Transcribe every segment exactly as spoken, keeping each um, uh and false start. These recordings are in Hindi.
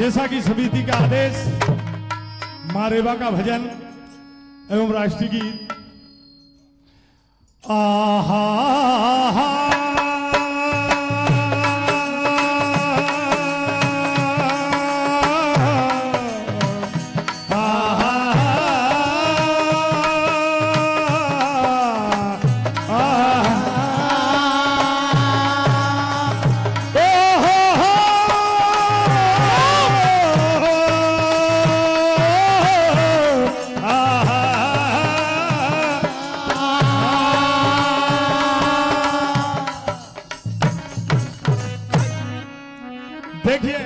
जैसा कि समिति का आदेश, माँ रेवा का भजन एवं राष्ट्रीय गीत। आहा देखिए,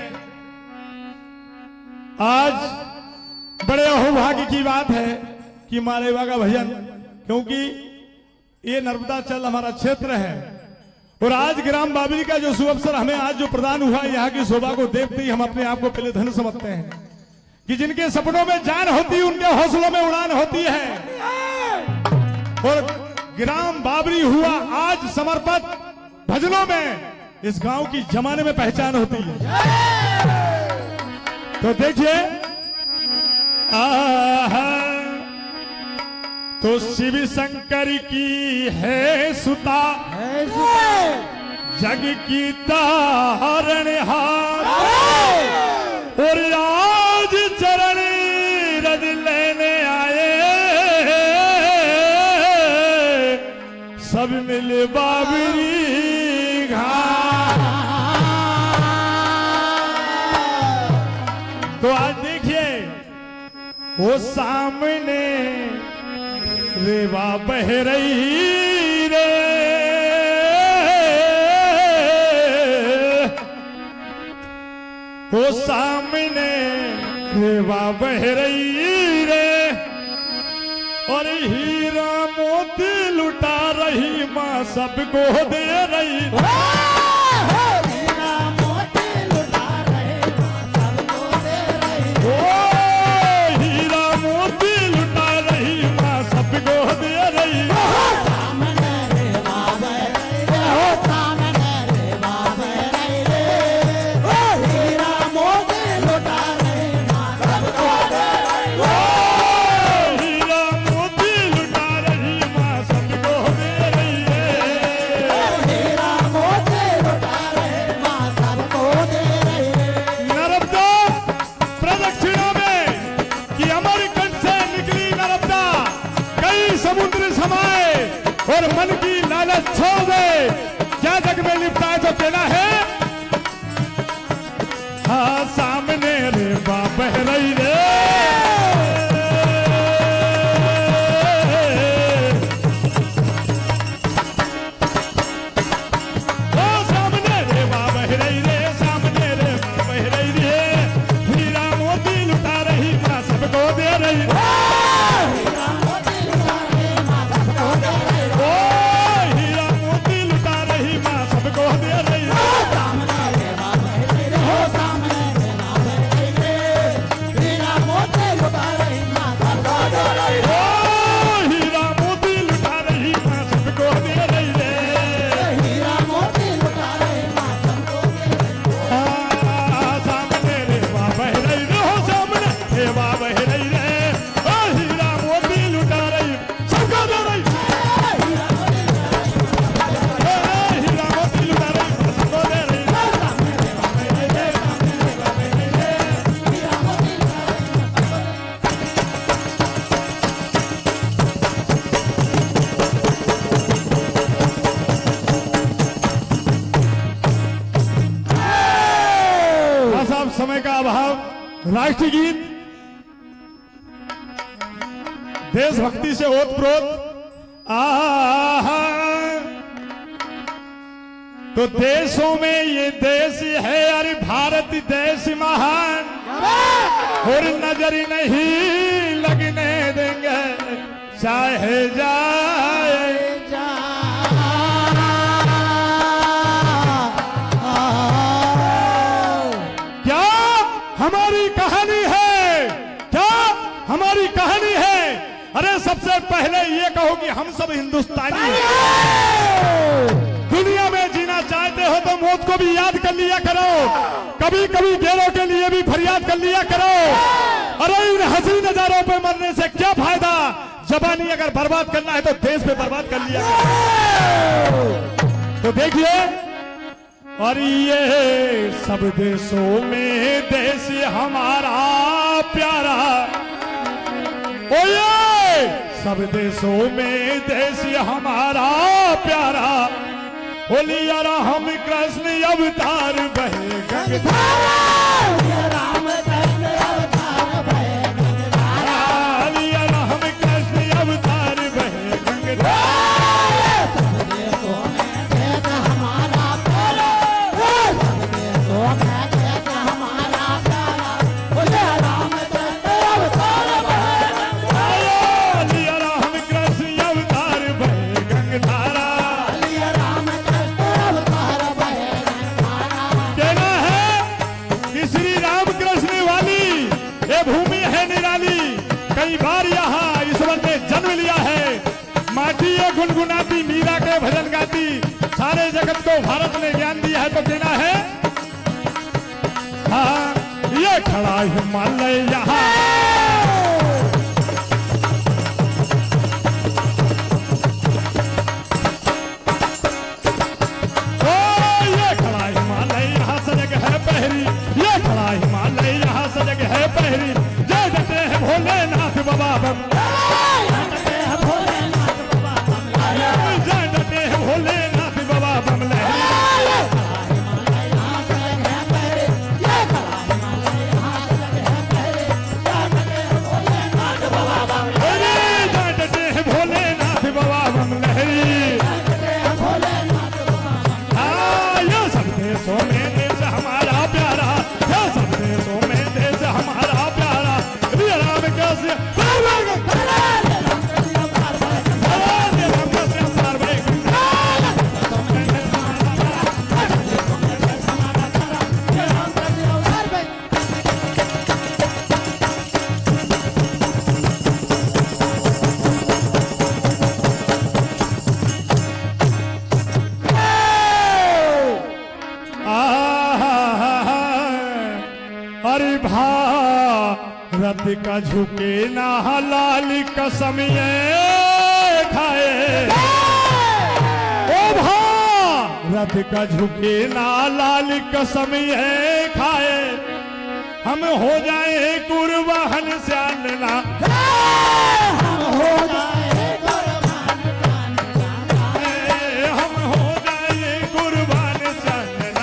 आज बड़े अहोभाग्य की बात है कि माँ रेवा का भजन, क्योंकि ये नर्मदा चल हमारा क्षेत्र है और आज ग्राम बाबरी का जो शुभ अवसर हमें आज जो प्रदान हुआ, यहाँ की शोभा को देखते ही हम अपने आप को पहले धन्य समझते हैं कि जिनके सपनों में जान होती है उनके हौसलों में उड़ान होती है। और ग्राम बाबरी हुआ आज समर्पित भजनों में इस गांव की जमाने में पहचान होती है। तो देखिए, आहा तो शिव शंकर की है सुता, है सुता। जग की तारणहार और आज चरण रज लेने आए सब मिले बाबरी। तो आज देखिए, वो सामने रेवा बह रही रे, वो सामने रेवा बह रही रे और हीरा मोती लुटा रही माँ सबको दे रही। और मन की लालच छोड़ दे, क्या जग में लिपटा है तो देना है। हाँ सामने रेवा बह रही रे, ओ सामने रेवा बह रही रे, सामने रेवा बह रही रे, हीरा मोती लुटा रही माँ सबको दे रही। समय का अभाव, राष्ट्रीय गीत देशभक्ति से ओतप्रोत। आहा तो देशों में ये देश है, अरे भारत देश महान, और नजर नहीं लगने देंगे चाहे जाए। हमारी कहानी है, क्या हमारी कहानी है? अरे सबसे पहले ये कहो कि हम सब हिंदुस्तानी हैं। दुनिया में जीना चाहते हो तो मौत को भी याद कर लिया करो, कभी कभी गैरों के लिए भी फरियाद कर लिया करो। अरे इन हसीन नजारों पे मरने से क्या फायदा, जवानी अगर बर्बाद करना है तो देश पे बर्बाद कर लिया करो। तो देखिए, और ये सब देशों में देश हमारा प्यारा, ओ ये सब देशों में देश हमारा प्यारा, होलिया राम कृष्ण अवतार बहे गंगाधारा, राम कृष्ण अवतार बहे गंगाधारा, होलिया राम कृष्ण अवतार बहे गंगाधारा। सब देशों में देश हमारा प्यारा, सब देशों में देश हमारा प्यारा, होलिया राम कृष्ण अवतार बहे गंगाधारा, होलिया राम कृष्ण अवतार बहे गंगाधारा। भूमि है निराली, कई बार यहाँ ईश्वर ने जन्म लिया है। माटी ये गुनगुनाती, मीरा के भजन गाती, सारे जगत को भारत ने ज्ञान दिया है। तो कहना है, हाँ ये खड़ा हिमालय यहाँ, ओ ये खड़ा हिमालय यहाँ सजग है पहरी, ये खड़ा हिमालय यहाँ सजग है पहरी, जय जते हैं भोलेनाथ बाबा बम, जय जते हैं भोलेनाथ बाबा बम, जय जते हैं भोलेनाथ बाबा बम लहरी। हाँ ये सब देशों में देश हमारा प्यारा, ये सब देशों में देश हमारा प्यारा, राम कृष्ण भारत का झुके ना लाल कसम ये खाए, ओ भारत का झुके ना लाल कसम ये खाए, हम हो जाए कुर्बान जानना, हम हो जाए कुर्बान जानना, हम हो जाए कुर्बान जानना।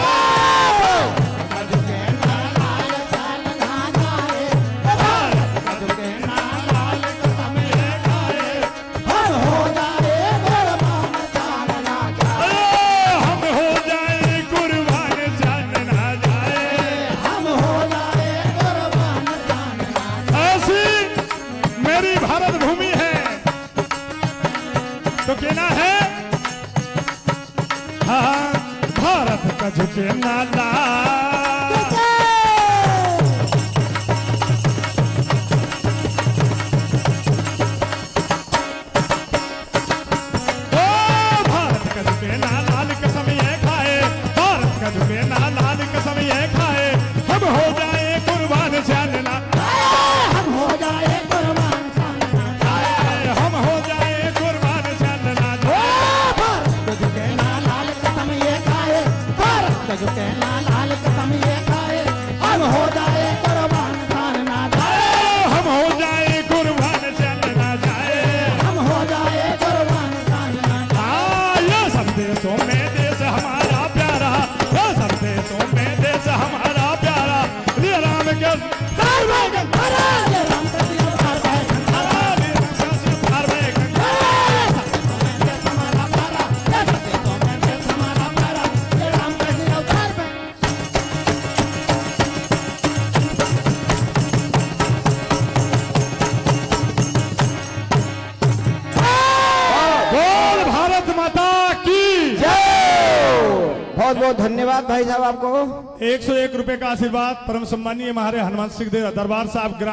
भारत भूमि है तो कहना है, हाँ भारत का झुके नाला, ओ भारत का झुके ना लाल कसम ये खाए, भारत का झुके ना लाल कसम ये खाए, हम हो जाए कुर्बान जानना, हम हो जाए झुके ना लाल कसम ये खाए, हम हो जाए कुर्बान जानना जाए, हम हो जाए कुर्बान जानना जाए, हम हो जाए कुर्बान जानना जाए। ये सब देशों में देश हमारा प्यारा, ये सब देशों में देश हमारा प्यारा, ये राम के बहुत बहुत धन्यवाद भाई साहब आपको। एक सौ एक रुपए का आशीर्वाद परम सम्मानीय हमारे हनुमान सिंह दरबार साहब।